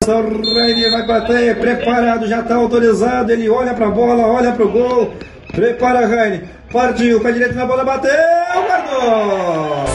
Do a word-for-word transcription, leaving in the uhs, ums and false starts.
O Rhayner vai bater, preparado, já está autorizado. Ele olha para a bola, olha para o gol. Prepara Rhayner, partiu, pé direito na bola, bateu, guardou!